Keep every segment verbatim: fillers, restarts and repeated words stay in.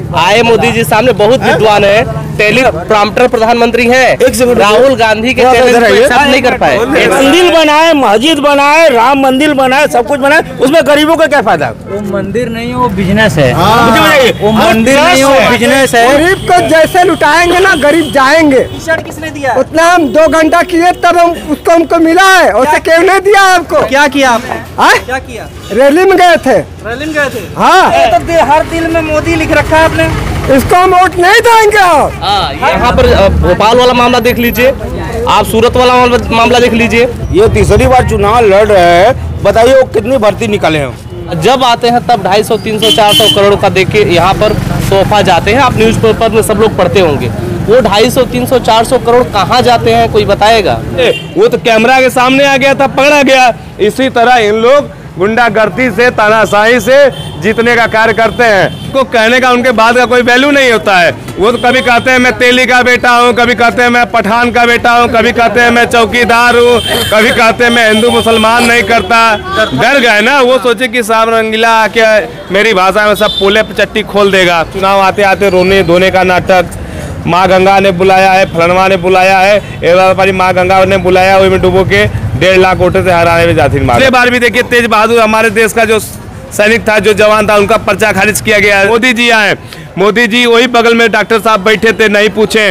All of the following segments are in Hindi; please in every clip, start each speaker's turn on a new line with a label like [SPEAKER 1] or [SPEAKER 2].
[SPEAKER 1] आए मोदी जी सामने बहुत विद्वान है, टेली प्रॉम्प्टर प्रधानमंत्री हैं, राहुल गांधी के चैलेंज को एक्सेप्ट नहीं कर पाए।
[SPEAKER 2] मंदिर बनाए, मस्जिद बनाए, राम मंदिर बनाए, सब कुछ बनाए, उसमें गरीबों का क्या फायदा?
[SPEAKER 3] वो मंदिर नहीं, वो बिजनेस है। वो मंदिर नहीं, वो बिजनेस है।
[SPEAKER 4] गरीब को जैसे लुटाएंगे ना, गरीब जाएंगे।
[SPEAKER 3] किसने दिया?
[SPEAKER 4] उतना हम दो घंटा किए तब हम उसको हमको मिला है, उसे क्यों नहीं दिया आपको?
[SPEAKER 3] क्या किया आपने?
[SPEAKER 4] क्या
[SPEAKER 3] किया?
[SPEAKER 4] रैली में गए थे।
[SPEAKER 3] रैली में गए थे?
[SPEAKER 4] हाँ।
[SPEAKER 3] तो हर दिल में मोदी लिख रखा है आपने।
[SPEAKER 4] इसको हम वोट नहीं देंगे।
[SPEAKER 1] हाँ, यहाँ पर भोपाल वाला मामला देख लीजिए, आप सूरत वाला मामला देख लीजिए।
[SPEAKER 2] ये तीसरी बार चुनाव लड़ रहे हैं, बताइए वो कितनी भर्ती निकाले हैं?
[SPEAKER 1] जब आते हैं तब ढाई सौ तीन सौ चार सौ करोड़ का देख के यहाँ पर तोहफा जाते हैं। आप न्यूज़पेपर में सब लोग पढ़ते होंगे, वो ढाई सौ तीन सौ चार सौ करोड़ कहाँ जाते हैं, कोई बताएगा?
[SPEAKER 5] वो तो कैमरा के सामने आ गया था, पकड़ा गया। इसी तरह इन लोग गुंडागर्दी से, तानाशाही से जीतने का कार्य करते हैं। को कहने का उनके बाद का कोई वैल्यू नहीं होता है। वो तो कभी कहते हैं मैं तेली का बेटा हूँ, कभी कहते हैं मैं पठान का बेटा हूँ, कभी कहते हैं मैं चौकीदार हूँ, कभी कहते हैं मैं हिंदू मुसलमान नहीं करता। डर गए ना, वो सोचे कि साहब रंगीला आके मेरी भाषा में सब पोले पे चट्टी खोल देगा। चुनाव आते आते रोने धोने का नाटक, माँ गंगा ने बुलाया है, फलनवा ने बुलाया है, एक माँ गंगा ने बुलाया, वही में डुबो के डेढ़ लाख वोटों से हराने में जाती। पिछले बार भी देखिए तेज बहादुर हमारे देश का जो सैनिक था, जो जवान था, उनका पर्चा खारिज किया गया। मोदी जी आए, मोदी जी वही बगल में डॉक्टर साहब बैठे थे, नहीं पूछे।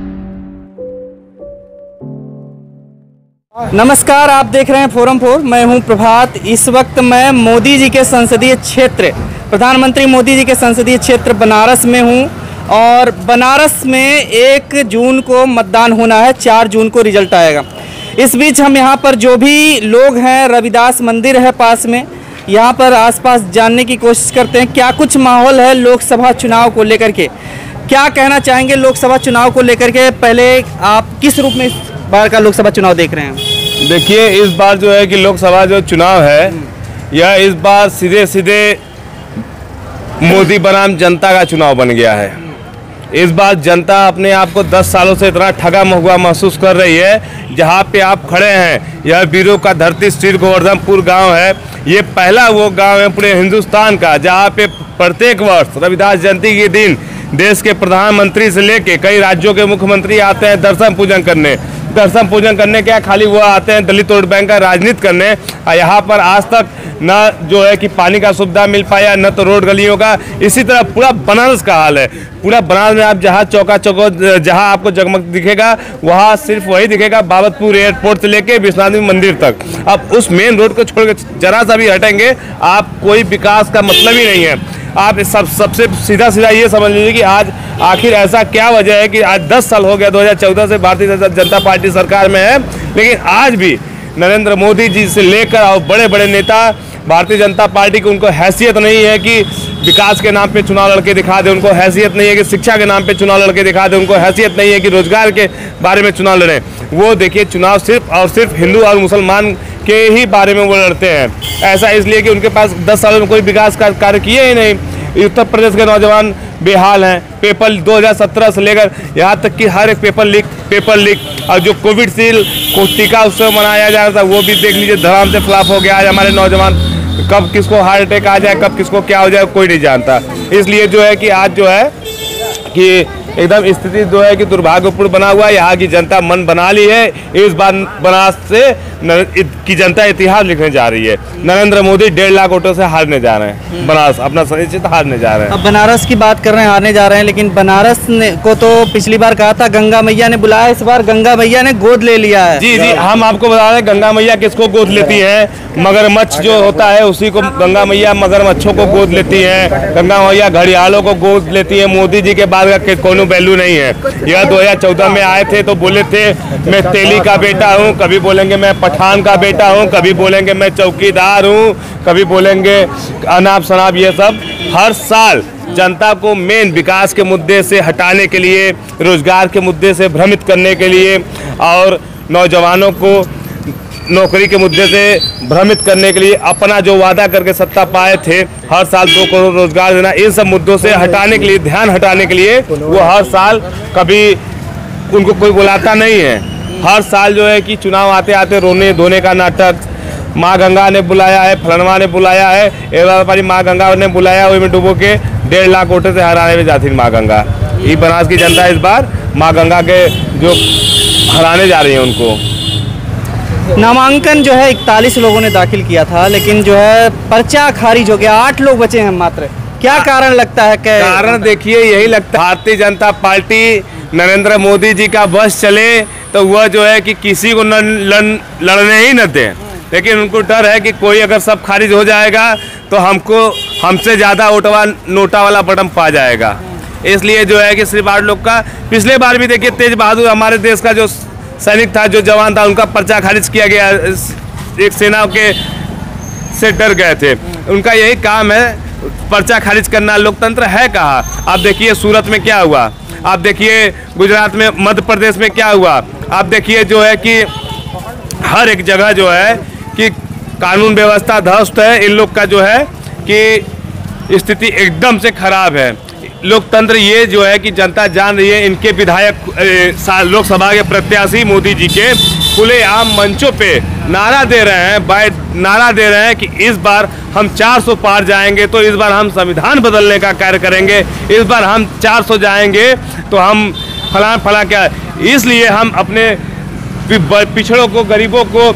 [SPEAKER 3] नमस्कार, आप देख रहे हैं फोरम फोर, मैं हूं प्रभात। इस वक्त मैं मोदी जी के संसदीय क्षेत्र, प्रधानमंत्री मोदी जी के संसदीय क्षेत्र बनारस में हूं और बनारस में एक जून को मतदान होना है, चार जून को रिजल्ट आएगा। इस बीच हम यहाँ पर जो भी लोग हैं, रविदास मंदिर है पास में, यहाँ पर आसपास जानने की कोशिश करते हैं क्या कुछ माहौल है लोकसभा चुनाव को लेकर के। क्या कहना चाहेंगे लोकसभा चुनाव को लेकर के? पहले आप किस रूप में इस बार का लोकसभा चुनाव देख रहे हैं?
[SPEAKER 5] देखिए, इस बार जो है कि लोकसभा जो चुनाव है, यह इस बार सीधे सीधे मोदी बनाम जनता का चुनाव बन गया है। इस बार जनता अपने आप को दस सालों से इतना ठगा हुआ महसूस कर रही है। जहाँ पे आप खड़े हैं, यह वीरों का धरती श्री गोवर्धनपुर गांव है। ये पहला वो गांव है पूरे हिंदुस्तान का जहाँ पे प्रत्येक वर्ष रविदास जयंती के दिन देश के प्रधानमंत्री से लेके कई राज्यों के मुख्यमंत्री आते हैं दर्शन पूजन करने। दर्शन पूजन करने क्या, खाली वो आते हैं दलित वोट बैंक का राजनीति करने। और यहाँ पर आज तक न जो है कि पानी का सुविधा मिल पाया, न तो रोड गलियों का। इसी तरह पूरा बनारस का हाल है। पूरा बनारस में आप जहाँ चौका चौको जहाँ आपको जगमग दिखेगा, वहाँ सिर्फ वही दिखेगा, बाबतपुर एयरपोर्ट से लेके विश्वनाथ मंदिर तक। अब उस मेन रोड को छोड़ के जरा सा भी हटेंगे, आप कोई विकास का मतलब ही नहीं है। आप सब सबसे सीधा सीधा ये समझ लीजिए कि आज आखिर ऐसा क्या वजह है कि आज दस साल हो गया, दो हज़ार चौदह से भारतीय जनता पार्टी सरकार में है, लेकिन आज भी नरेंद्र मोदी जी से लेकर और बड़े बड़े नेता भारतीय जनता पार्टी की उनको हैसियत नहीं है कि विकास के नाम पे चुनाव लड़के दिखा दे, उनको हैसियत नहीं है कि शिक्षा के नाम पे चुनाव लड़के दिखा दे, उनको हैसियत नहीं है कि रोजगार के बारे में चुनाव लड़ें। वो देखिए, चुनाव सिर्फ और सिर्फ हिंदू और मुसलमान के ही बारे में वो लड़ते हैं। ऐसा इसलिए कि उनके पास दस सालों में कोई विकास का कार्य किए ही नहीं। उत्तर प्रदेश के नौजवान बेहाल हैं। पेपर दो हज़ार सत्रह से लेकर यहाँ तक कि हर एक पेपर लीक पेपर लीक और जो कोविडशील्ड को टीका उत्सव मनाया जा रहा था, वो भी देख लीजिए धड़ाम से फ्लॉप हो गया। आज हमारे नौजवान, कब किसको हार्ट अटैक आ जाए, कब किसको क्या हो जाए, कोई नहीं जानता। इसलिए जो है कि आज जो है कि एकदम स्थिति जो है कि दुर्भाग्यपूर्ण बना हुआ है। यहाँ की जनता मन बना ली है। इस बार बनारस से की जनता इतिहास लिखने जा रही है। नरेंद्र मोदी डेढ़ लाख वोटों से हारने जा रहे हैं। बनारस अपना सुनिश्चित हारने जा रहे हैं।
[SPEAKER 3] अब बनारस की बात कर रहे हैं, हारने जा रहे हैं, लेकिन बनारस ने को तो पिछली बार कहा था गंगा मैया ने बुलाया, इस बार गंगा मैया ने गोद ले लिया है।
[SPEAKER 5] जी जी, हम आपको बता रहे हैं गंगा मैया किसको गोद लेती है। मगरमच्छ जो होता है उसी को गंगा मैया मगरमच्छों को गोद लेती है। गंगा मैया घड़ियालों को गोद लेती है। मोदी जी के बाद का कोनो वैल्यू नहीं है। यह दो हजार चौदह में आए थे तो बोले थे मैं तेली का बेटा हूँ, कभी बोलेंगे मैं पठान का बेटा हूँ, कभी बोलेंगे मैं चौकीदार हूँ, कभी बोलेंगे अनाप शनाप। ये सब हर साल जनता को मेन विकास के मुद्दे से हटाने के लिए, रोजगार के मुद्दे से भ्रमित करने के लिए और नौजवानों को नौकरी के मुद्दे से भ्रमित करने के लिए अपना जो वादा करके सत्ता पाए थे, हर साल दो करोड़ रोजगार देना, इन सब मुद्दों से हटाने के लिए, ध्यान हटाने के लिए वो हर साल कभी उनको कोई बुलाता नहीं है। हर साल जो है कि चुनाव आते आते रोने धोने का नाटक, माँ गंगा ने बुलाया है, फलनवा ने बुलाया है, एक बार माँ गंगा ने बुलाया, वही में डुबो के डेढ़ लाख वोटों से हराने में जाती माँ गंगा। ये बनास की जनता इस बार माँ गंगा के जो हराने जा रही है उनको।
[SPEAKER 3] नामांकन जो है इकतालीस लोगों ने दाखिल किया था, लेकिन जो है पर्चा खारिज हो गया, आठ लोग बचे हैं मात्र। क्या कारण लगता है? क्या
[SPEAKER 5] कारण देखिए यही लगता है, भारतीय जनता पार्टी नरेंद्र मोदी जी का बस चले तो वह जो है कि किसी को न लड़, लड़ने ही न दे, लेकिन उनको डर है कि कोई अगर सब खारिज हो जाएगा तो हमको हमसे ज़्यादा वोटवा नोटा वाला बटन पा जाएगा। इसलिए जो है कि सिर्फ आठ लोग का, पिछले बार भी देखिए तेज बहादुर हमारे देश का जो सैनिक था, जो जवान था, उनका पर्चा खारिज किया गया। एक सेना के से डर गए थे। उनका यही काम है, पर्चा खारिज करना। लोकतंत्र है कहाँ? आप देखिए सूरत में क्या हुआ, आप देखिए गुजरात में, मध्य प्रदेश में क्या हुआ, आप देखिए जो है कि हर एक जगह जो है कि कानून व्यवस्था ध्वस्त है। इन लोग का जो है कि स्थिति एकदम से खराब है। लोकतंत्र ये जो है कि जनता जान रही है। इनके विधायक लोकसभा के प्रत्याशी मोदी जी के खुलेआम मंचों पे नारा दे रहे हैं, बाय नारा दे रहे हैं कि इस बार हम चार सौ पार जाएंगे तो इस बार हम संविधान बदलने का कार्य करेंगे, इस बार हम चार सौ जाएंगे तो हम फलां फलां क्या। इसलिए हम अपने पिछड़ों को, गरीबों को,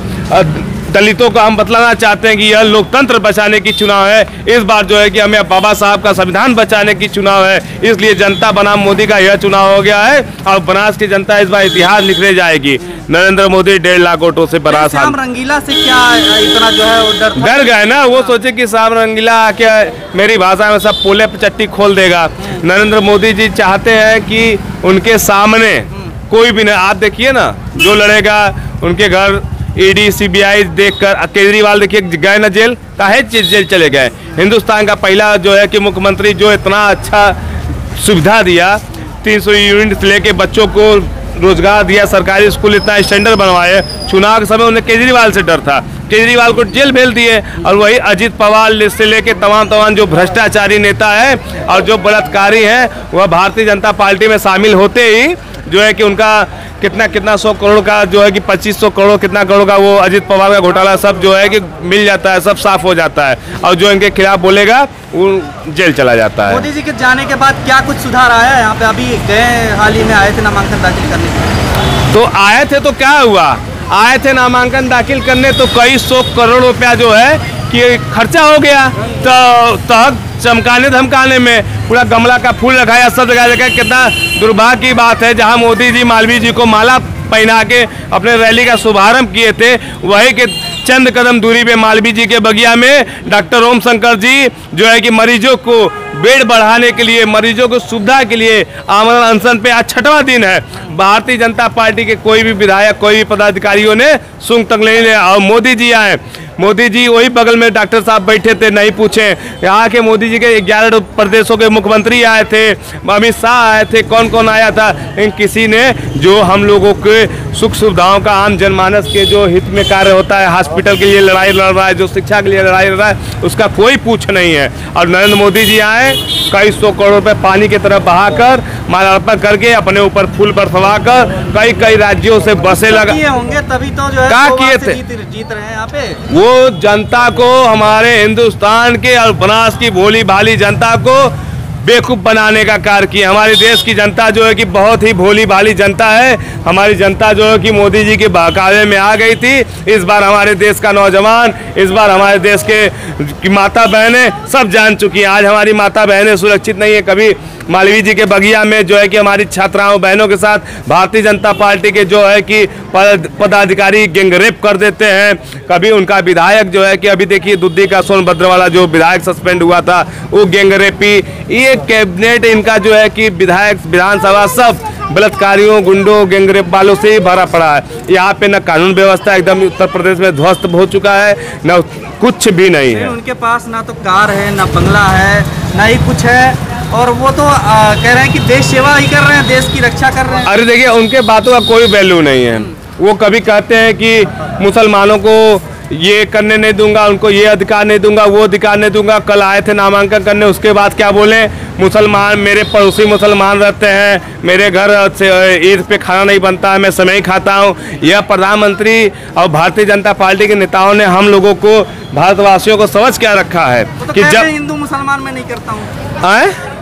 [SPEAKER 5] दलितों को हम बतलाना चाहते हैं कि यह लोकतंत्र बचाने की चुनाव है। इस बार जो है कि हमें बाबा साहब का संविधान बचाने की चुनाव है। इसलिए जनता बनाम मोदी का यह चुनाव हो गया है और बनास की जनता इस बार इतिहास लिखने जाएगी। नरेंद्र मोदी डेढ़ लाख वोटों से बनास।
[SPEAKER 3] श्याम रंगीला से क्या इतना जो है डर
[SPEAKER 5] डर गए ना, वो सोचे कि श्याम रंगीला आके मेरी भाषा में सब पोले पे चट्टी खोल देगा। नरेंद्र मोदी जी चाहते हैं कि उनके सामने कोई भी नहीं। आप देखिए ना, जो लड़ेगा उनके घर ईडी सीबीआई देखकर, केजरीवाल देखिए गए ना जेल, काहे जेल चले गए। हिंदुस्तान का पहला जो है कि मुख्यमंत्री जो इतना अच्छा सुविधा दिया, तीन सौ यूनिट लेके बच्चों को रोजगार दिया, सरकारी स्कूल इतना स्टैंडर्ड बनवाए। चुनाव के समय उन्हें केजरीवाल से डर था, केजरीवाल को जेल भेज दिए। और वही अजित पवार से लेके तमाम तमाम जो भ्रष्टाचारी नेता है और जो बलात्कारी हैं, वह भारतीय जनता पार्टी में शामिल होते ही जो है कि उनका कितना कितना सौ करोड़ का जो है कि पच्चीस सौ करोड़ कितना करोड़ का वो अजित पवार का घोटाला सब जो है कि मिल जाता है, सब साफ हो जाता है। और जो इनके खिलाफ बोलेगा वो जेल चला जाता है।
[SPEAKER 3] मोदी जी के जाने के बाद क्या कुछ सुधार आया है यहाँ पे? अभी गए हाल ही में आए थे नामांकन दाखिल करने,
[SPEAKER 5] तो आए थे तो क्या हुआ, आए थे नामांकन दाखिल करने तो कई सौ करोड़ रुपया जो है कि खर्चा हो गया। तो तहक चमकाने धमकाने में पूरा गमला का फूल लगाया, सब जगह जगह। कितना दुर्भाग्य की बात है, जहां मोदी जी मालवीय जी को माला पहना के अपने रैली का शुभारंभ किए थे, वही के चंद कदम दूरी पे मालवीय जी के बगिया में डॉक्टर ओम शंकर जी जो है कि मरीजों को बेड बढ़ाने के लिए, मरीजों को सुविधा के लिए आमरण अनशन पे आज छठवां दिन है। भारतीय जनता पार्टी के कोई भी विधायक, कोई भी पदाधिकारियों ने सुंग तक नहीं लिया। और मोदी जी आए, मोदी जी वही बगल में डॉक्टर साहब बैठे थे, नहीं पूछे। यहाँ के मोदी जी के ग्यारह प्रदेशों के मुख्यमंत्री आए थे, अमित शाह आए थे, कौन कौन आया था, लेकिन किसी ने जो हम लोगों के सुख सुविधाओं का, आम जनमानस के जो हित में कार्य होता है, हॉस्पिटल के लिए लड़ाई लड़ रहा है, जो शिक्षा के लिए लड़ाई लड़ रहा है, उसका कोई पूछ नहीं है। और नरेंद्र मोदी जी आए, कई सौ करोड़ रुपए पानी की तरफ बहाकर, मालार्पण करके, अपने ऊपर फूल बरसवा कर, कई कई राज्यों से बसें लगा
[SPEAKER 3] होंगे, तभी तो जो है
[SPEAKER 5] क्या किए थे,
[SPEAKER 3] जीत, जीत रहे हैं यहाँ पे।
[SPEAKER 5] वो जनता को, हमारे हिंदुस्तान के और बनास की भोली भाली जनता को बेवकूफ़ बनाने का कार्य किया। हमारे देश की जनता जो है कि बहुत ही भोली भाली जनता है। हमारी जनता जो है कि मोदी जी के बहकावे में आ गई थी। इस बार हमारे देश का नौजवान, इस बार हमारे देश के की माता बहनें सब जान चुकी हैं। आज हमारी माता बहनें सुरक्षित नहीं है। कभी मालवीय जी के बगिया में जो है कि हमारी छात्राओं बहनों के साथ भारतीय जनता पार्टी के जो है कि पदाधिकारी गैंगरेप कर देते हैं, कभी उनका विधायक जो है कि अभी देखिए दुद्दी का सोनभद्र वाला जो विधायक सस्पेंड हुआ था वो गैंगरेपी। ये कैबिनेट इनका जो है कि विधायक, विधानसभा सब बलात्कारियों, गुंडों, गैंगरेप वालों से ही भरा पड़ा है। यहाँ पे न कानून व्यवस्था, एकदम उत्तर प्रदेश में ध्वस्त हो चुका है, न कुछ भी नहीं है।
[SPEAKER 3] उनके पास ना तो कार है, ना बंगला है, ना ही कुछ है। और वो तो आ, कह रहे हैं कि देश सेवा ही कर रहे हैं, देश की रक्षा कर रहे हैं।
[SPEAKER 5] अरे देखिए, उनके बातों का कोई वैल्यू नहीं है। वो कभी कहते हैं कि मुसलमानों को ये करने नहीं दूंगा, उनको ये अधिकार नहीं दूंगा, वो अधिकार नहीं दूंगा। कल आए थे नामांकन करने, उसके बाद क्या बोले, मुसलमान, मेरे पड़ोसी मुसलमान रहते हैं, मेरे घर से ईद पे खाना नहीं बनता है, मैं समय ही खाता हूँ। यह प्रधानमंत्री और भारतीय जनता पार्टी के नेताओं ने हम लोगों को, भारतवासियों को समझ क्या रखा है
[SPEAKER 3] तो
[SPEAKER 5] कि जब
[SPEAKER 3] हिंदू मुसलमान मैं नहीं करता हूँ।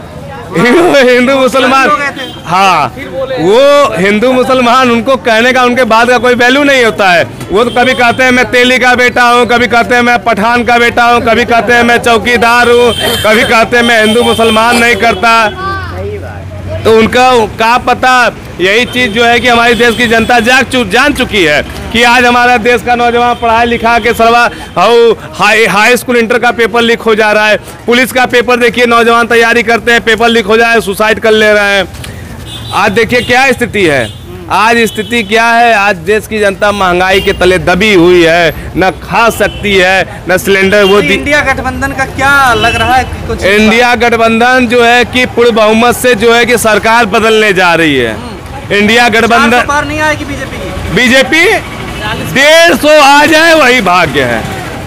[SPEAKER 5] हिंदू मुसलमान, हाँ वो हिंदू मुसलमान, उनको कहने का उनके बाद का कोई वैल्यू नहीं होता है। वो तो कभी कहते हैं मैं तेली का बेटा हूँ, कभी कहते हैं मैं पठान का बेटा हूँ, कभी कहते हैं मैं चौकीदार हूँ, कभी कहते हैं मैं हिंदू मुसलमान नहीं करता। तो उनका क्या पता, यही चीज़ जो है कि हमारी देश की जनता जाग चु, जान चुकी है कि आज हमारा देश का नौजवान पढ़ाई लिखा के सरवा हाई हाई स्कूल इंटर का पेपर लीक हो जा रहा है। पुलिस का पेपर देखिए, नौजवान तैयारी करते हैं, पेपर लीक हो जाए सुसाइड कर ले रहे हैं। आज देखिए क्या स्थिति है, आज स्थिति क्या है। आज देश की जनता महंगाई के तले दबी हुई है, न खा सकती है न सिलेंडर। वो
[SPEAKER 3] इंडिया गठबंधन का क्या लग रहा है कि कुछ
[SPEAKER 5] इंडिया गठबंधन जो है कि पूर्ण बहुमत से जो है कि सरकार बदलने जा रही है। इंडिया गठबंधन
[SPEAKER 3] पार नहीं आएगी बीजेपी की।
[SPEAKER 5] बीजेपी डेढ़ सौ आ जाए वही भाग्य है,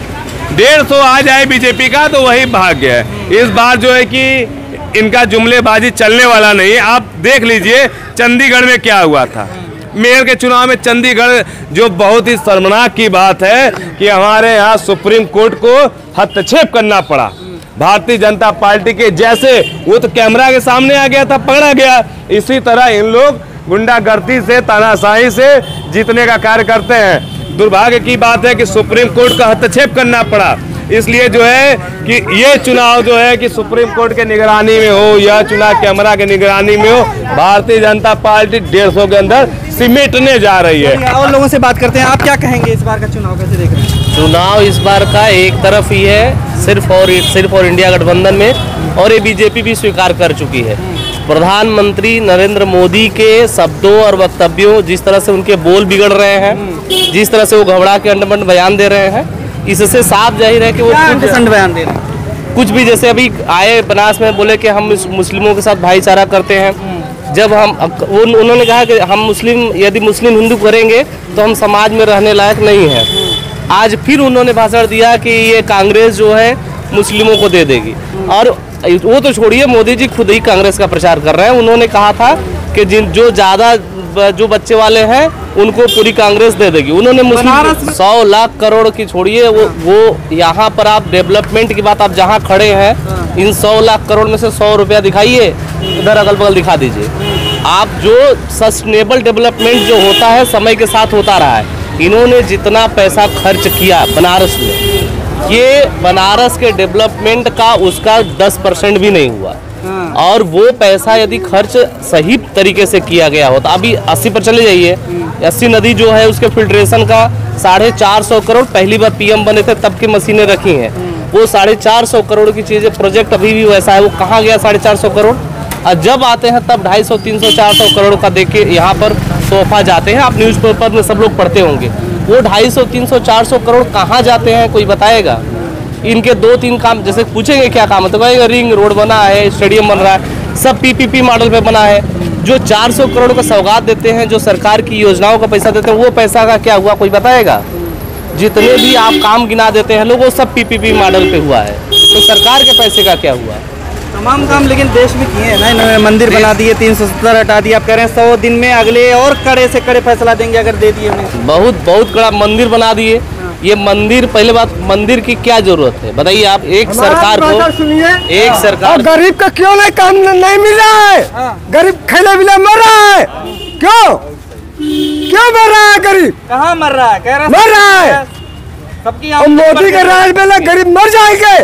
[SPEAKER 5] डेढ़ सौ आ जाए बीजेपी का तो वही भाग्य है। इस बार जो है कि इनका जुमलेबाजी चलने वाला नहीं है। आप देख लीजिए चंडीगढ़ में क्या हुआ था, मेयर के चुनाव में चंडीगढ़, जो बहुत ही शर्मनाक की बात है कि हमारे यहाँ सुप्रीम कोर्ट को हस्तक्षेप करना पड़ा भारतीय जनता पार्टी के। जैसे वो तो कैमरा के सामने आ गया था, पकड़ा गया, इसी तरह इन लोग गुंडागर्दी से, तानाशाही से जीतने का कार्य करते हैं। दुर्भाग्य की बात है कि सुप्रीम कोर्ट का हस्तक्षेप करना पड़ा। इसलिए जो है कि ये चुनाव जो है कि सुप्रीम कोर्ट के निगरानी में हो, यह चुनाव कैमरा के निगरानी में हो, भारतीय जनता पार्टी डेढ़ सौ के अंदर सिमटने जा रही है।
[SPEAKER 3] और लोगों से बात करते हैं, आप क्या कहेंगे इस बार का चुनाव कैसे देख रहे हैं?
[SPEAKER 1] चुनाव इस बार का एक तरफ ही है, सिर्फ और सिर्फ और इंडिया गठबंधन में, और ये बीजेपी भी स्वीकार कर चुकी है। प्रधानमंत्री नरेंद्र मोदी के शब्दों और वक्तव्यों, जिस तरह से उनके बोल बिगड़ रहे हैं, जिस तरह से वो घबरा के अंडमंड बयान दे रहे हैं, इससे साफ जाहिर है कि वो
[SPEAKER 3] कुछ बयान दे रहे हैं।
[SPEAKER 1] कुछ भी, जैसे अभी आए बनास में बोले कि हम मुस्लिमों के साथ भाईचारा करते हैं। जब हम वो उन्होंने कहा कि हम मुस्लिम, यदि मुस्लिम हिंदू करेंगे तो हम समाज में रहने लायक नहीं है। आज फिर उन्होंने भाषण दिया कि ये कांग्रेस जो है मुस्लिमों को दे देगी। और वो तो छोड़िए, मोदी जी खुद ही कांग्रेस का प्रचार कर रहे हैं। उन्होंने कहा था कि जिन जो ज़्यादा जो बच्चे वाले हैं उनको पूरी कांग्रेस दे देगी। उन्होंने मुस्लिम सौ लाख करोड़ की छोड़िए, वो वो यहाँ पर आप डेवलपमेंट की बात, आप जहाँ खड़े हैं इन सौ लाख करोड़ में से सौ रुपया दिखाइए, इधर अगल बगल दिखा दीजिए आप। जो सस्टेनेबल डेवलपमेंट जो होता है समय के साथ होता रहा है। इन्होंने जितना पैसा खर्च किया बनारस में, ये बनारस के डेवलपमेंट का उसका दस परसेंट भी नहीं हुआ। और वो पैसा यदि खर्च सही तरीके से किया गया होता, अभी अस्सी पर चले जाइए, अस्सी नदी जो है उसके फिल्ट्रेशन का साढ़े चार सौ करोड़, पहली बार पीएम बने थे तब की मशीनें रखी हैं, वो साढ़े चार सौ करोड़ की चीज़ें, प्रोजेक्ट अभी भी वैसा है। वो कहाँ गया साढ़े चार सौ करोड़? और जब आते हैं तब ढाई सौ तीन सौ चार सौ करोड़ का देख के यहाँ पर तोहफा जाते हैं। आप न्यूज़पेपर में सब लोग पढ़ते होंगे, वो ढाई सौ तीन सौ चार सौ करोड़ कहाँ जाते हैं कोई बताएगा? इनके दो तीन काम, जैसे पूछेंगे क्या काम है तो कहेंगे रिंग रोड बना है, स्टेडियम बन रहा है, सब पीपीपी मॉडल पे बना है। जो चार सौ करोड़ का सौगात देते हैं, जो सरकार की योजनाओं का पैसा देते हैं, वो पैसा का क्या हुआ कोई बताएगा? जितने भी आप काम गिना देते हैं लोग, वो सब पीपीपी मॉडल पे हुआ है, तो सरकार के पैसे का क्या हुआ?
[SPEAKER 3] तमाम काम लेकिन देश में किए हैं ना इन्होंने। मंदिर बना दिए, तीन सौ सत्तर हटा दिया। आप कह रहे हैं सौ दिन में अगले और कड़े से कड़े फैसला देंगे अगर दे दिए उन्हें।
[SPEAKER 1] बहुत बहुत कड़ा मंदिर बना दिए। ये मंदिर, पहले बात, मंदिर की क्या जरूरत है बताइए आप? एक सरकार को
[SPEAKER 4] सुनिए,
[SPEAKER 1] एक सरकार
[SPEAKER 4] गरीब का क्यों नहीं काम नहीं मिल रहा है? गरीब खेले बिले मर रहा है, क्यों क्यों मर रहा है? गरीब
[SPEAKER 3] कहाँ मर रहा है? कह रहा
[SPEAKER 4] मर रहा है।
[SPEAKER 3] सबकी
[SPEAKER 4] मोदी के राज में गरीब मर जाएंगे,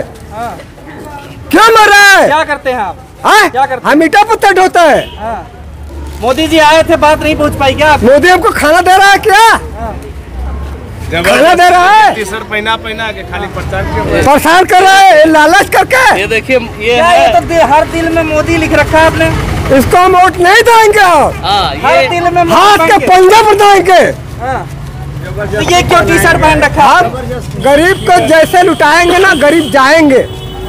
[SPEAKER 4] क्यों मर रहा है?
[SPEAKER 3] क्या करते हैं आप?
[SPEAKER 4] आ?
[SPEAKER 3] क्या करते हैं?
[SPEAKER 4] हम ईटा पत्थर ढोते हैं।
[SPEAKER 3] हाँ। मोदी जी आए थे, बात नहीं पहुंच पाई क्या?
[SPEAKER 4] मोदी हमको खाना दे रहा है क्या? खाना दे रहा है,
[SPEAKER 5] टी-शर्ट पहना पहना के खाली प्रचार के
[SPEAKER 4] परेशान कर रहा है लालच करके।
[SPEAKER 1] ये देखिए, ये
[SPEAKER 3] क्या
[SPEAKER 1] है,
[SPEAKER 3] ये तो दे- हर दिल में मोदी लिख रखा है आपने।
[SPEAKER 4] इसको हम वोट नहीं देंगे, और
[SPEAKER 1] हाँ,
[SPEAKER 3] हर
[SPEAKER 1] ये
[SPEAKER 3] दिल में मोदी
[SPEAKER 4] हाथ के
[SPEAKER 3] मांगे।
[SPEAKER 4] पंजा पर देंगे।
[SPEAKER 3] हाँ। तो ये क्यों टी शर्ट पहन रखा है?
[SPEAKER 4] आप गरीब को जैसे लुटाएंगे ना, गरीब जाएंगे।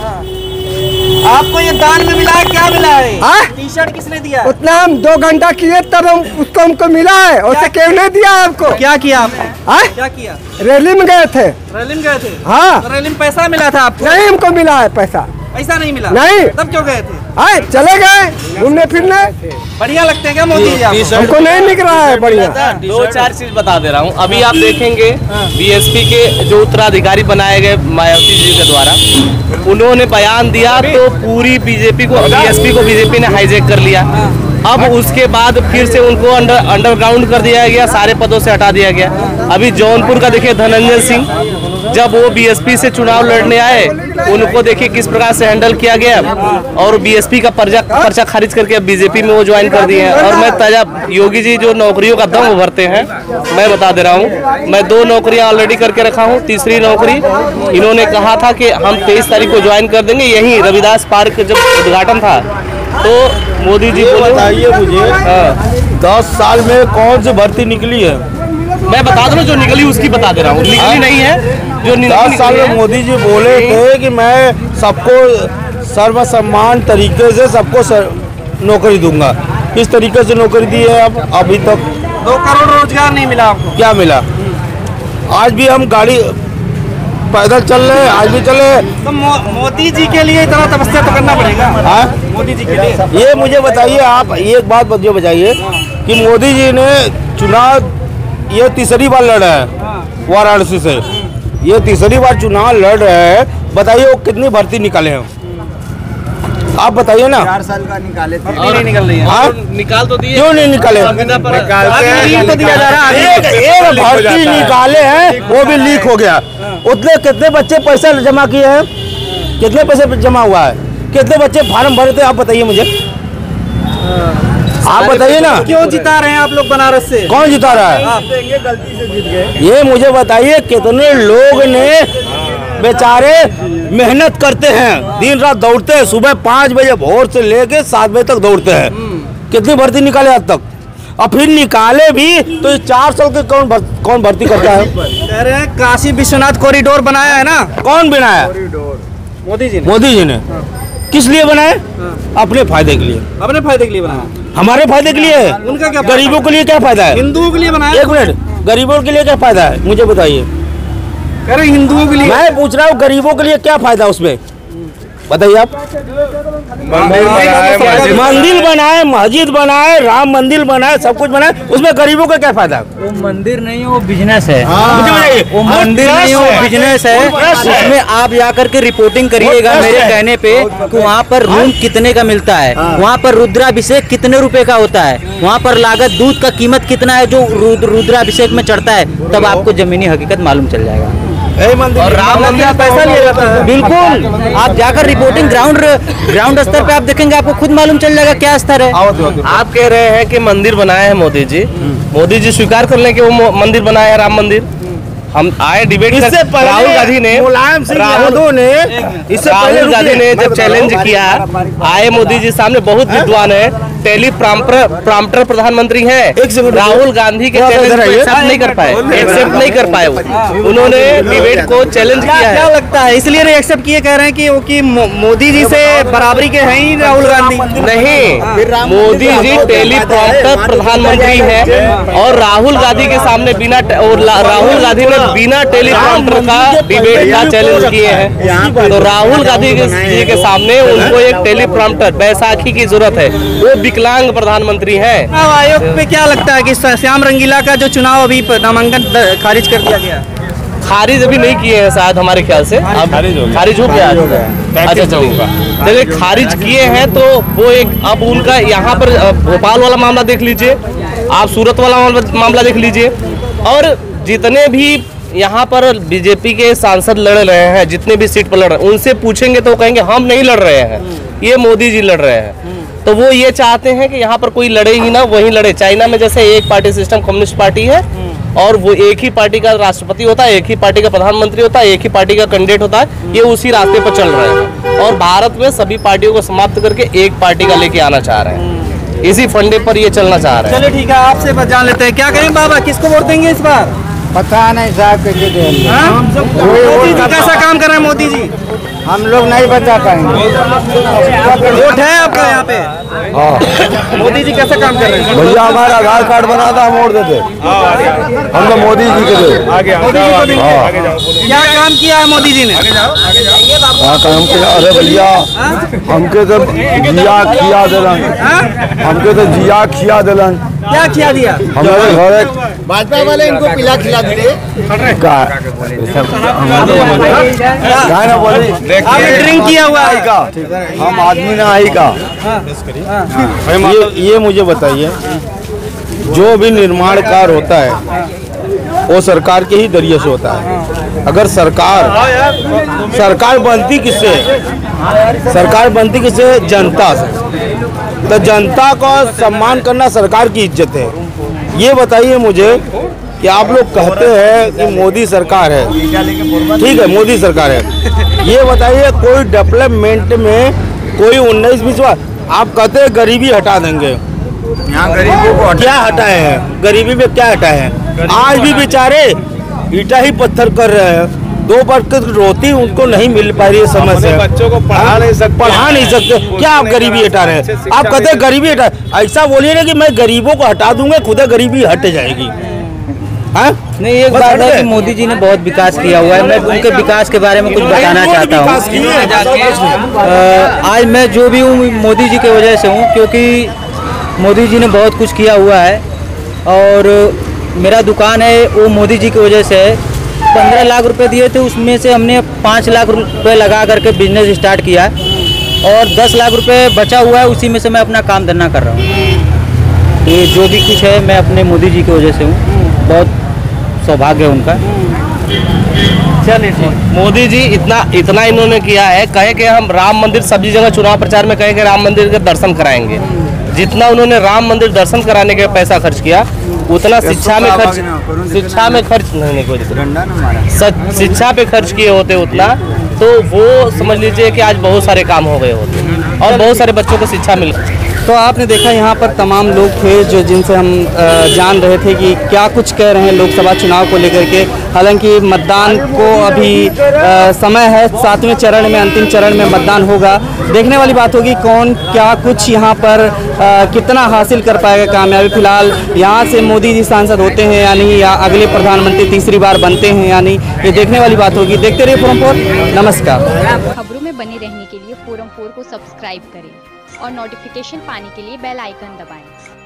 [SPEAKER 3] आपको ये दान में मिला है, क्या मिला है?
[SPEAKER 4] हाँ?
[SPEAKER 3] टी शर्ट किसने दिया?
[SPEAKER 4] उतना हम दो घंटा किए तब हम उसको हमको मिला है, उसे क्यों नहीं दिया आपको?
[SPEAKER 3] क्या किया आपने?
[SPEAKER 4] हाँ?
[SPEAKER 3] क्या किया?
[SPEAKER 4] रैली में गए थे।
[SPEAKER 3] रैली में गए थे?
[SPEAKER 4] हाँ,
[SPEAKER 3] तो रैली में पैसा मिला था आपको?
[SPEAKER 4] नहीं हमको मिला है पैसा।
[SPEAKER 3] पैसा नहीं मिला?
[SPEAKER 4] नहीं।
[SPEAKER 3] तब क्यों गए थे?
[SPEAKER 4] आए चले गए घूमने फिरने।
[SPEAKER 3] बढ़िया लगते हैं क्या मोदी जी आपको?
[SPEAKER 4] हमको नहीं निक रहा है बढ़िया।
[SPEAKER 1] दो चार चीज बता दे रहा हूँ। अभी आप देखेंगे बीएसपी के जो उत्तराधिकारी बनाए गए मायावती जी के द्वारा, उन्होंने बयान दिया तो पूरी बीजेपी को बीएसपी को बीजेपी ने हाईजैक कर लिया। अब उसके बाद फिर से उनको अंडर अंडरग्राउंड कर दिया गया, सारे पदों से हटा दिया गया। अभी जौनपुर का देखिए धनंजय सिंह, जब वो बीएसपी से चुनाव लड़ने आए, उनको देखिए किस प्रकार से हैंडल किया गया और बीएसपी का पर्चा पर्चा खारिज करके अब बीजेपी में वो ज्वाइन कर दिए हैं। और मैं ताजा योगी जी जो नौकरियों का दम भरते हैं, मैं बता दे रहा हूँ, मैं दो नौकरियां ऑलरेडी करके रखा हूँ, तीसरी नौकरी इन्होंने कहा था कि हम तेईस तारीख को ज्वाइन कर देंगे। यहीं रविदास पार्क जब उद्घाटन था तो मोदी जी बोले,
[SPEAKER 2] बताइए मुझे दस साल में कौन सी भर्ती निकली है?
[SPEAKER 1] मैं बता दूं जो निकली उसकी बता दे रहा हूँ, निकली नहीं है जो
[SPEAKER 2] दस साल में मोदी जी बोले थे कि मैं सबको सर्व सम्मान तरीके से सबको सर, नौकरी दूंगा। किस तरीके से नौकरी दी है? अब अभी तक
[SPEAKER 3] दो करोड़ रोजगार नहीं मिला आपको?
[SPEAKER 2] क्या मिला? आज भी हम गाड़ी पैदल चल रहे हैं, आज भी चले।
[SPEAKER 3] तो मो, मोदी जी के लिए इतना तपस्या तो करना पड़ेगा।
[SPEAKER 2] हाँ?
[SPEAKER 3] मोदी जी के लिए
[SPEAKER 2] ये मुझे बताइए, आप एक बात मुझे बताइए कि मोदी जी ने चुनाव ये तीसरी बार लड़ रहे हैं वाराणसी से, ये तीसरी बार चुनाव लड़ रहे हैं। बताइए वो कितनी भर्ती निकाले हैं? आप बताइए ना।
[SPEAKER 3] चार साल का निकाले थे, नहीं निकल रही है।
[SPEAKER 2] हाँ?
[SPEAKER 1] निकाल तो दिए,
[SPEAKER 2] क्यों नहीं निकाले?
[SPEAKER 3] तो दिया जा रहा है।
[SPEAKER 2] एक एक भर्ती निकाले हैं, वो भी लीक हो गया। उतने कितने बच्चे पैसा जमा किए हैं? कितने पैसे जमा हुआ है? कितने बच्चे फार्म भरे थे? आप बताइए मुझे, आप बताइए ना।
[SPEAKER 3] क्यों जिता रहे हैं आप लोग बनारस से?
[SPEAKER 2] कौन जिता रहा है?
[SPEAKER 3] गलती से जीत गए।
[SPEAKER 2] ये मुझे बताइए, कितने लोग ने बेचारे मेहनत करते हैं, दिन रात दौड़ते हैं, सुबह पाँच बजे भोर से लेके सात बजे तक दौड़ते हैं। कितनी भर्ती निकाले आज तक? और फिर निकाले भी तो ये चार साल के कौन भर, कौन भर्ती करता है?
[SPEAKER 3] कह रहे हैं काशी विश्वनाथ कॉरिडोर बनाया है ना?
[SPEAKER 2] कौन बनाया?
[SPEAKER 3] मोदी जी ने।
[SPEAKER 2] मोदी जी ने। किस लिए बनाए? अपने फायदे के लिए।
[SPEAKER 3] अपने फायदे के लिए बनाया?
[SPEAKER 2] हमारे फायदे के लिए।
[SPEAKER 3] उनका क्या?
[SPEAKER 2] गरीबों के लिए क्या फायदा है?
[SPEAKER 3] हिंदुओं के लिए बनाया?
[SPEAKER 2] एक मिनट, गरीबों के लिए क्या फायदा है मुझे बताइए।
[SPEAKER 3] कह रहे हिंदुओं के लिए।
[SPEAKER 2] मैं पूछ रहा हूँ गरीबों के लिए क्या फायदा उसमें, बताइए आप। मंदिर बनाए, मस्जिद बनाए, राम मंदिर बनाए, सब कुछ बनाए, उसमें गरीबों का क्या फायदा?
[SPEAKER 6] वो मंदिर नहीं, वो बिजनेस है।
[SPEAKER 2] मुझे बताइए।
[SPEAKER 6] वो मंदिर नहीं, वो बिजनेस है। उसमें आप जाकर के रिपोर्टिंग करिएगा मेरे कहने पे कि वहाँ पर रूम कितने का मिलता है, वहाँ पर रुद्राभिषेक कितने रुपए का होता है, वहाँ पर लागत दूध का कीमत कितना है जो रुद्राभिषेक में चढ़ता है, तब आपको जमीनी हकीकत मालूम चल जाएगा।
[SPEAKER 2] और
[SPEAKER 3] राम मंदिर पैसा लिया जाता है।
[SPEAKER 6] बिल्कुल, आप जाकर रिपोर्टिंग ग्राउंड ग्राउंड स्तर पे आप देखेंगे, आपको खुद मालूम चल जाएगा क्या स्तर है।
[SPEAKER 1] आप कह रहे हैं कि मंदिर बनाए हैं मोदी जी, मोदी जी स्वीकार कर लें कि वो मंदिर बनाए हैं राम मंदिर। हम आए डिबेट
[SPEAKER 2] इससे
[SPEAKER 1] कर,
[SPEAKER 2] पहले
[SPEAKER 1] राहुल गांधी ने
[SPEAKER 2] मुलायम सिंह यादव ने इससे पहले
[SPEAKER 1] राहुल गांधी ने जब चैलेंज किया, आए मोदी जी सामने, बहुत विद्वान है, टेली प्रॉम्प्टर प्रधानमंत्री हैं, राहुल गांधी के चैलेंज को एक्सेप्ट नहीं कर पाए, एक्सेप्ट नहीं कर पाए वो। उन्होंने डिबेट को चैलेंज किया है।
[SPEAKER 3] क्या लगता है इसलिए नहीं एक्सेप्ट किए? कह रहे हैं कि वो कि मोदी जी से बराबरी के हैं ही राहुल गांधी।
[SPEAKER 1] नहीं, मोदी जी टेली प्रॉम्प्टर प्रधानमंत्री हैं और राहुल गांधी के सामने बिना और राहुल गांधी ने बिना टेलीप्रॉम्प्टर का डिबेट का चैलेंज किए हैं। तो राहुल गांधी जी के सामने उनको एक टेलीप्रॉम्प्टर, बैसाखी की जरूरत है, वो विकलांग प्रधानमंत्री हैं।
[SPEAKER 3] चुनाव आयोग पे क्या लगता है कि श्याम रंगीला का जो चुनाव अभी नामांकन खारिज कर दिया गया?
[SPEAKER 1] खारिज अभी नहीं किए हैं शायद हमारे ख्याल से, अब खारिज हो गया। अच्छा चलिए, चलिए खारिज किए हैं तो वो एक, अब उनका यहाँ पर भोपाल वाला मामला देख लीजिए, आप सूरत वाला मामला देख लीजिए, और जितने भी यहाँ पर बीजेपी के सांसद लड़ रहे हैं, जितने भी सीट पर लड़ रहे हैं, उनसे पूछेंगे तो कहेंगे हम नहीं लड़ रहे हैं, ये मोदी जी लड़ रहे हैं। तो वो ये चाहते हैं कि यहाँ पर कोई लड़े ही ना, वहीं लड़े। चाइना में जैसे एक पार्टी सिस्टम कम्युनिस्ट पार्टी है और वो एक ही पार्टी का राष्ट्रपति होता है, एक ही पार्टी का प्रधानमंत्री होता है, एक ही पार्टी का कैंडिडेट होता है, ये उसी रास्ते पर चल रहे हैं। और भारत में सभी पार्टियों को समाप्त करके एक पार्टी का लेके आना चाह रहे हैं, इसी फंडे पर ये चलना चाह रहे हैं।
[SPEAKER 3] चलिए ठीक है, आपसे जान लेते हैं, क्या कहें बाबा, किसको वोट देंगे इस बार?
[SPEAKER 4] पता नहीं साहब कैसे देंगे।
[SPEAKER 3] हाँ? मोदी जी कैसा काम कर रहे हैं मोदी जी?
[SPEAKER 4] हम लोग नहीं बता पाएंगे।
[SPEAKER 3] वोट है आपका यहाँ पे?
[SPEAKER 2] हाँ
[SPEAKER 3] मोदी जी कैसा काम कर रहे हैं?
[SPEAKER 2] भैया हमारा आधार कार्ड बना था, हम वोट देते। हम तो मोदी जी के थे।
[SPEAKER 3] क्या काम किया है मोदी जी ने?
[SPEAKER 2] हाँ काम किया। अरे भैया हमके तो जिया खिया दिलन, हमके तो जिया खिया दिलन।
[SPEAKER 3] क्या खिया दिया?
[SPEAKER 2] हमारे घर
[SPEAKER 4] भाजपा वाले इनको पिला खिला दिए।
[SPEAKER 2] का ना बोली
[SPEAKER 3] आपने ड्रिंक किया हुआ है?
[SPEAKER 2] का हम आदमी ना आई का। ये ये मुझे बताइए, जो भी निर्माण कार्य होता है वो सरकार के ही जरिए से होता है। अगर सरकार सरकार बनती किससे? सरकार बनती किससे? जनता से। तो जनता को सम्मान करना सरकार की इज्जत है। ये बताइए मुझे कि आप लोग कहते हैं कि मोदी सरकार है, ठीक है मोदी सरकार है, ये बताइए कोई डेवलपमेंट में कोई उन्नीस बीस बार आप कहते हैं गरीबी हटा देंगे। यहाँ गरीबी को क्या हटाए हैं? गरीबी में क्या हटाए हैं? आज भी बेचारे ईटा ही पत्थर कर रहे हैं। दो वक्त रोटी उनको नहीं मिल पा रही है समय से,
[SPEAKER 5] बच्चों को पढ़ा नहीं सकते,
[SPEAKER 2] पढ़ा नहीं सकते। क्या आप गरीबी हटा रहे हैं? आप कहते हैं गरीबी हटा, ऐसा बोलिए ना कि मैं गरीबों को हटा दूंगा, खुदा गरीबी हट जाएगी। हाँ?
[SPEAKER 6] नहीं, एक बात है कि मोदी जी ने बहुत विकास किया हुआ है। मैं उनके विकास के बारे में कुछ बताना चाहता हूँ। आज मैं जो भी हूँ मोदी जी की वजह से हूँ, क्योंकि मोदी जी ने बहुत कुछ किया हुआ है। और मेरा दुकान है वो मोदी जी की वजह से है। पंद्रह लाख रुपए दिए थे, उसमें से हमने पाँच लाख रुपए लगा करके बिजनेस स्टार्ट किया और दस लाख रुपए बचा हुआ है, उसी में से मैं अपना काम धंधा कर रहा हूँ। ये जो भी कुछ है मैं अपने मोदी जी की वजह से हूँ। बहुत सौभाग्य है उनका।
[SPEAKER 1] चलिए, मोदी जी इतना इतना इन्होंने किया है, कहे कि हम राम मंदिर सभी जगह चुनाव प्रचार में कहे कि राम मंदिर के दर्शन कराएंगे। जितना उन्होंने राम मंदिर दर्शन कराने के पैसा खर्च किया, उतना शिक्षा में खर्च शिक्षा में खर्च नहीं नहीं कोई शिक्षा पे खर्च किए होते उतना, तो वो समझ लीजिए कि आज बहुत सारे काम हो गए होते और बहुत सारे बच्चों को शिक्षा मिल।
[SPEAKER 3] तो आपने देखा यहाँ पर तमाम लोग थे जो जिनसे हम अ, जान रहे थे कि क्या कुछ कह रहे हैं लोकसभा चुनाव को लेकर के। हालांकि मतदान को अभी अ, समय है, सातवें चरण में, अंतिम चरण में मतदान होगा। देखने वाली बात होगी कौन क्या कुछ यहाँ पर अ, कितना हासिल कर पाएगा कामयाबी। फिलहाल यहाँ से मोदी जी सांसद होते हैं या नहीं, या अगले प्रधानमंत्री तीसरी बार बनते हैं या नहीं, ये देखने वाली बात होगी। देखते रहिए फोरम फोर। नमस्कार।
[SPEAKER 7] खबरों में बने रहने के लिए फोरम फोर को सब्सक्राइब करें और नोटिफिकेशन पाने के लिए बेल आइकन दबाएं।